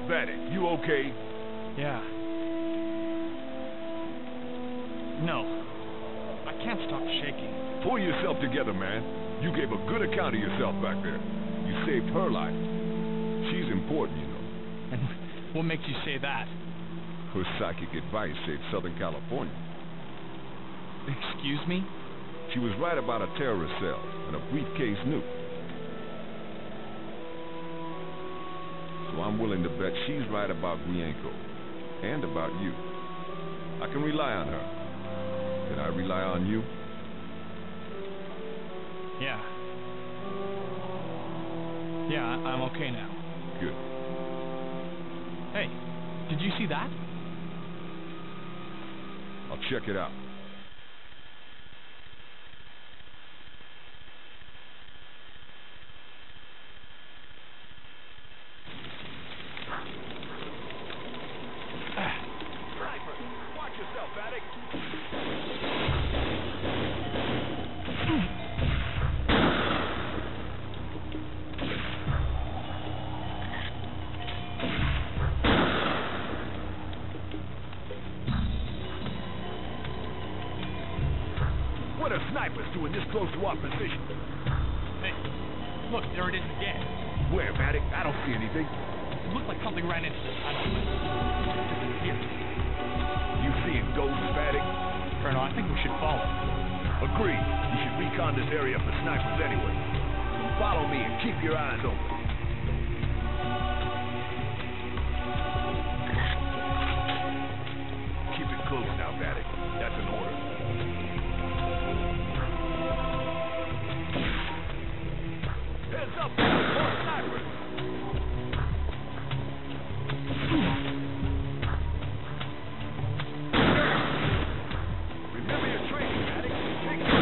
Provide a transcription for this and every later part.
Vanek, you okay? Yeah. No. I can't stop shaking. Pull yourself together, man. You gave a good account of yourself back there. You saved her life. She's important, you know. And what makes you say that? Her psychic advice saved Southern California. Excuse me? She was right about a terrorist cell and a briefcase nuke. So I'm willing to bet she's right about Grienko. And about you. I can rely on her. Can I rely on you? Yeah. Yeah, I'm okay now. Good. Hey, did you see that? I'll check it out. Sniper! Watch yourself, Vanek! What are snipers doing this close to our position? Hey, look, there it is again. Where, Vanek? I don't see anything. It looked like something ran into the tunnel, but disappeared. You seeing ghosts, Vanek? Colonel, I think we should follow. Agreed. You should recon this area for snipers anyway. Follow me and keep your eyes open. Keep it close now, Vanek. That's an order. Heads up, more snipers! Remember your training, Vanek. Take it.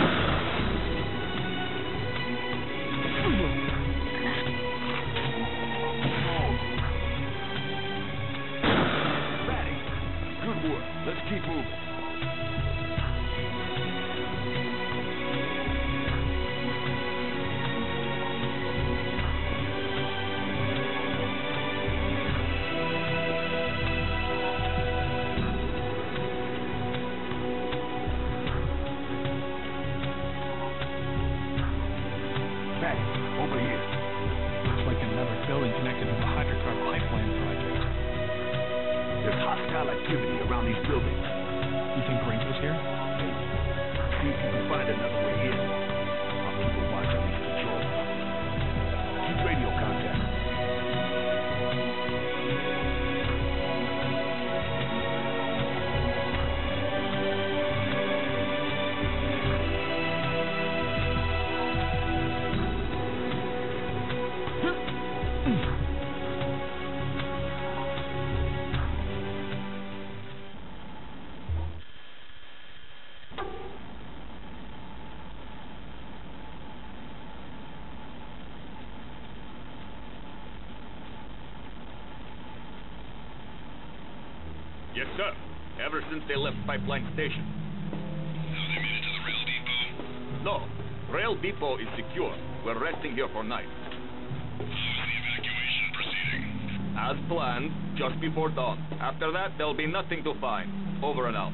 Vanek, good work. Let's keep moving. Over here. Looks like another building connected to the hydrocarbon pipeline project. There's hostile activity around these buildings. You think Gringo's here? See if you can find another way in. I'll keep a watch on these controls. Keep radio contact. Yes, sir. Ever since they left Pipeline Station. Have they made it to the rail depot? No, Rail Depot is secure. We're resting here for night. How is the evacuation proceeding? As planned, just before dawn. After that, there'll be nothing to find. Over and out.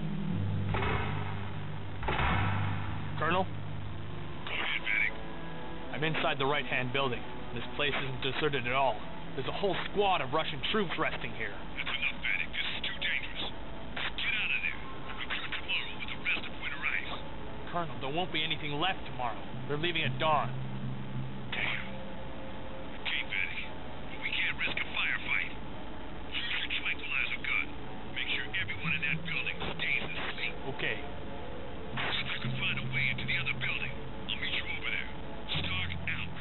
Colonel, Go ahead, Vanek. I'm inside the right-hand building. This place isn't deserted at all. There's a whole squad of Russian troops resting here. That's enough, Vanek. This is too dangerous. Get out of there. Recruit tomorrow with the rest of Winter Ice. Colonel, there won't be anything left tomorrow. They're leaving at dawn. Damn. Okay, Vanek. But we can't risk a firefight. Use your tranquilizer gun. Make sure everyone in that building stays asleep. Okay. See if you can find a way into the other building. I'll meet you over there. Stark out.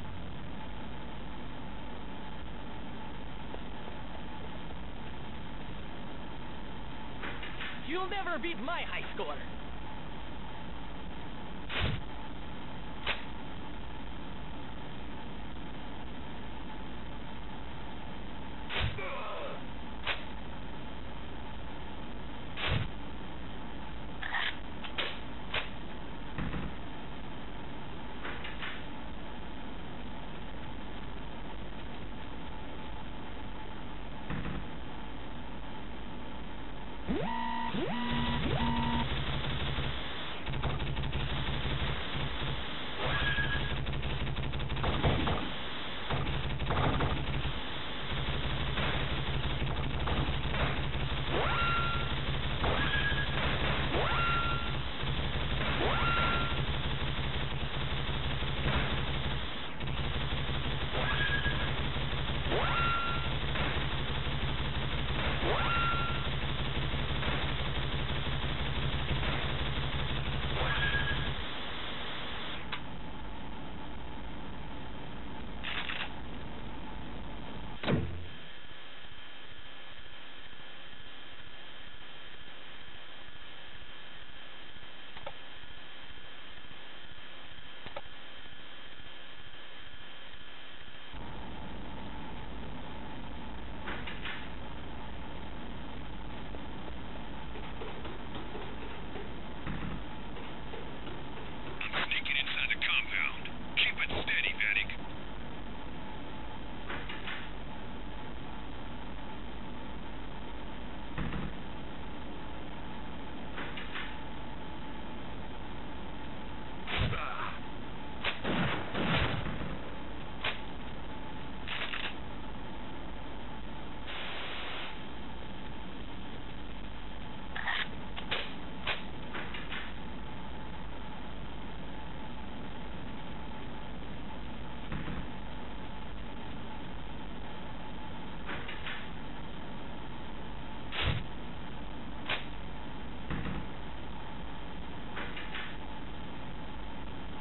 You'll never beat my high score.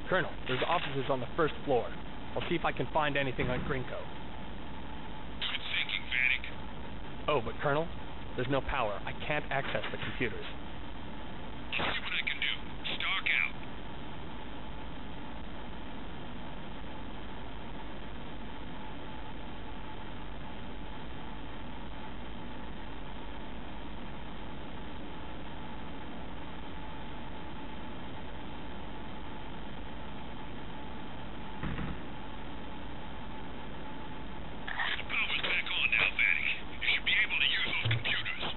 Colonel, there's offices on the first floor. I'll see if I can find anything on Grinko. Good thinking, Vanek. Oh, but Colonel, there's no power. I can't access the computers. I'll see what I can do. Stark out. The power's back on now, Vanek. You should be able to use those computers.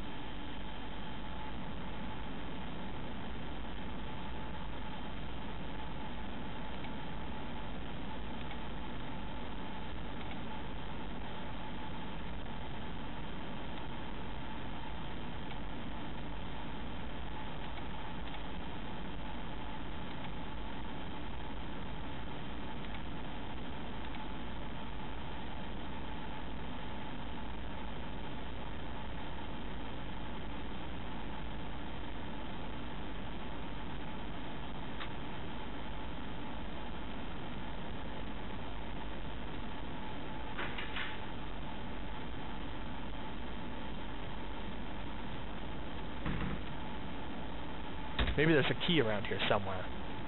Maybe there's a key around here somewhere.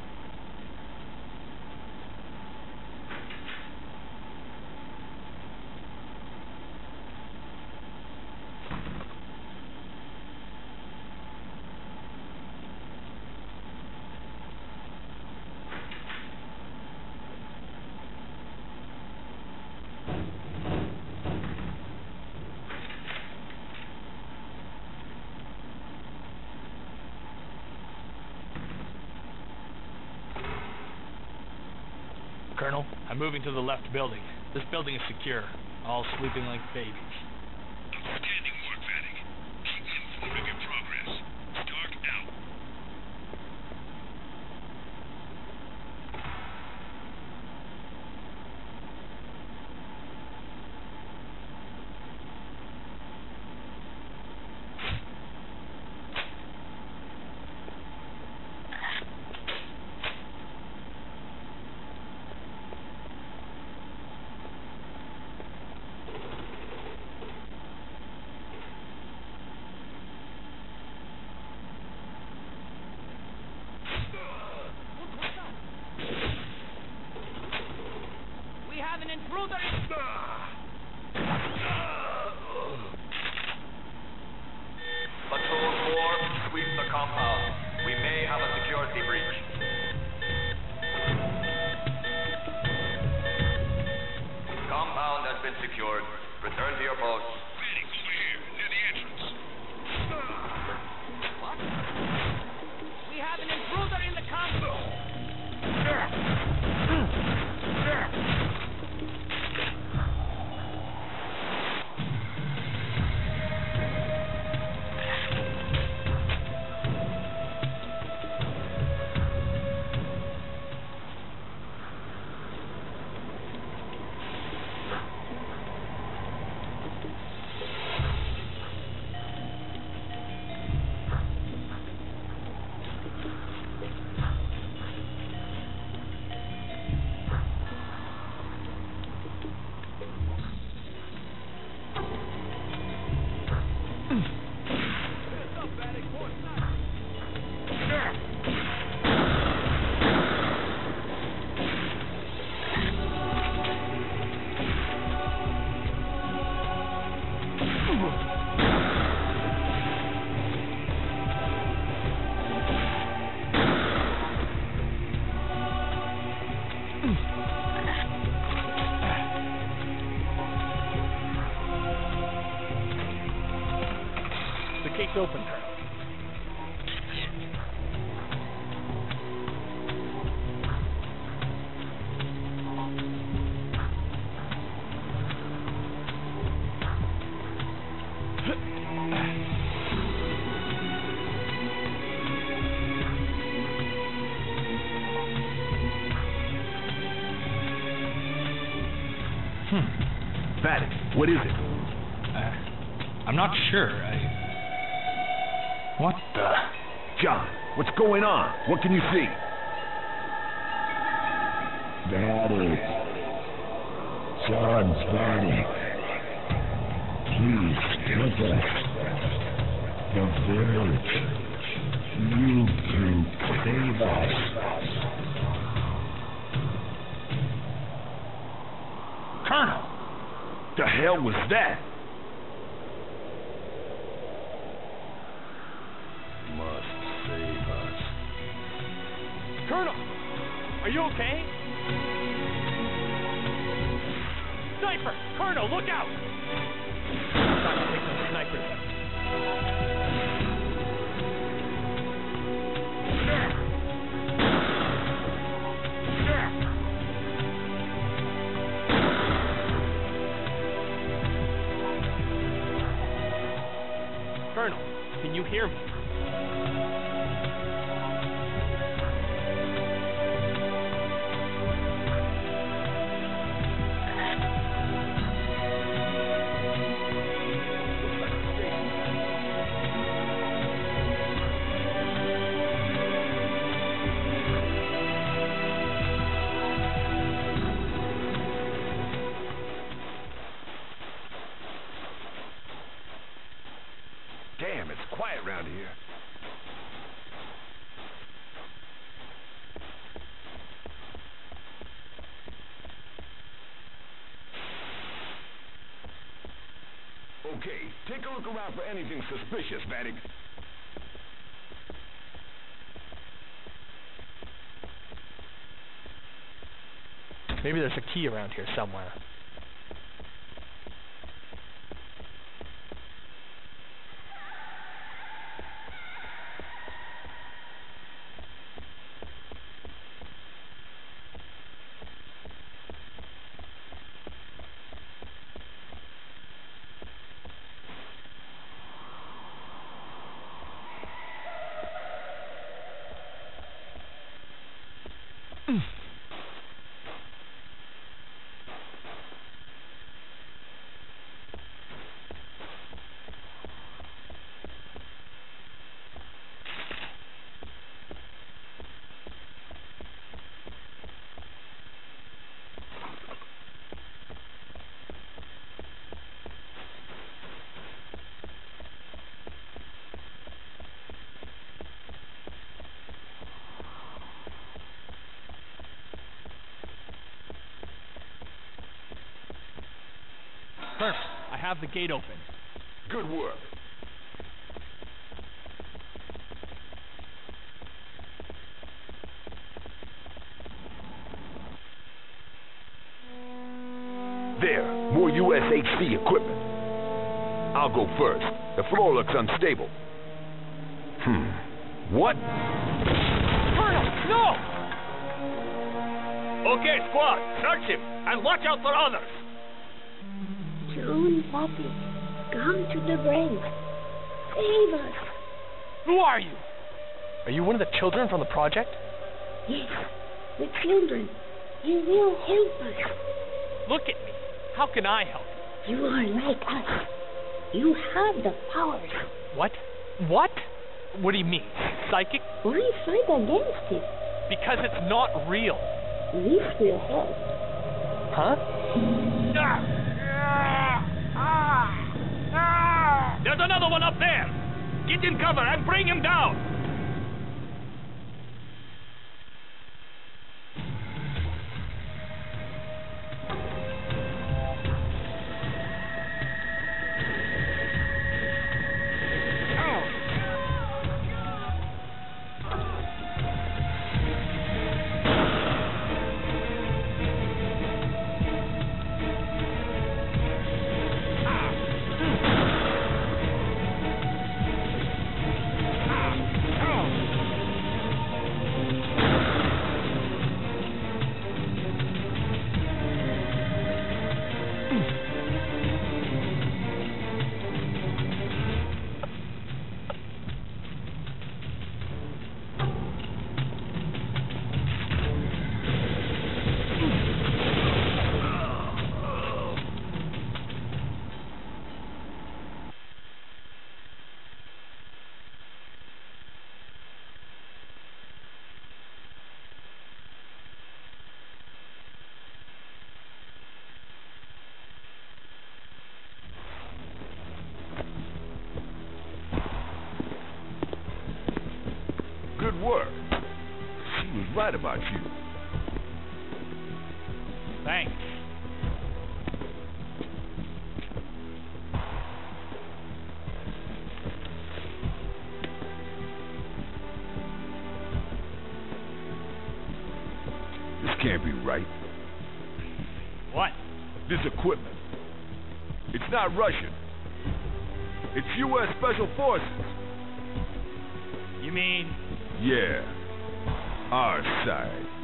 Colonel, I'm moving to the left building. This building is secure. All sleeping like babies. Outstanding work, Vanek. Keep me informed of your progress. Stark out. We have an intruder. Patrol 4, sweep the compound. We may have a security breach. Compound has been secured. Return to your post. Vanek, over here, near the entrance. What? We have an intruder in the compound. The gate's open, Colonel. Vanek, what is it? I'm not sure. What the? John, what's going on? What can you see? Vadik. John Vadik. Please give us the village. You can save us. Colonel! The hell was that? Must save us. Colonel! Are you okay? Sniper! Colonel, look out! Time to take those snipers out. Colonel, can you hear me? Damn, it's quiet around here. Okay, take a look around for anything suspicious, Vadik. Maybe there's a key around here somewhere. Perfect. I have the gate open. Good work. There, more USHC equipment. I'll go first. The floor looks unstable. What? Colonel, no! Okay, squad, search him, and watch out for others. John Vadik, come to the brink. Save us. Who are you? Are you one of the children from the project? Yes, the children. You will help us. Look at me. How can I help? You are like us. You have the powers. What? What? What do you mean? Psychic? Why fight against it? Because it's not real. This will help. Huh? There's another one up there. Get in cover and bring him down. right about you. Thanks. This can't be right. What? This equipment. It's not Russian. It's U.S. Special Forces. You mean? Yeah. Our side.